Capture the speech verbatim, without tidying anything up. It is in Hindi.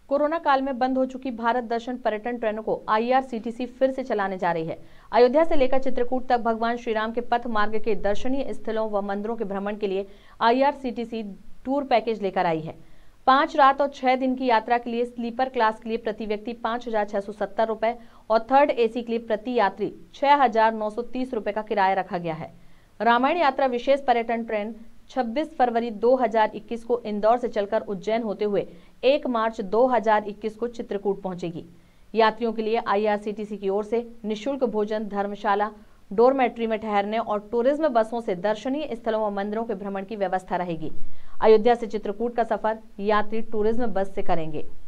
कोरोना काल में बंद हो चुकी भारत दर्शन पर्यटन ट्रेनों को आईआरसीटीसी फिर से चलाने जा रही है। अयोध्या से लेकर चित्रकूट तक भगवान श्री राम के पथ मार्ग के दर्शनीय स्थलों व मंदिरों के भ्रमण के लिए आईआरसीटीसी टूर पैकेज लेकर आई है। पांच रात और छह दिन की यात्रा के लिए स्लीपर क्लास के लिए प्रति व्यक्ति पाँच हजार छह सौ सत्तर रुपए और थर्ड एसी के लिए प्रति यात्री छह हजार नौ सौ तीस रुपए का किराया रखा गया है। रामायण यात्रा विशेष पर्यटन ट्रेन छब्बीस फरवरी दो हज़ार इक्कीस को इंदौर से चलकर उज्जैन होते हुए एक मार्च दो हज़ार इक्कीस को चित्रकूट पहुंचेगी। यात्रियों के लिए आईआरसीटीसी की ओर से निःशुल्क भोजन, धर्मशाला, डोरमेट्री में ठहरने और टूरिज्म बसों से दर्शनीय स्थलों व मंदिरों के भ्रमण की व्यवस्था रहेगी। अयोध्या से चित्रकूट का सफर यात्री टूरिज्म बस से करेंगे।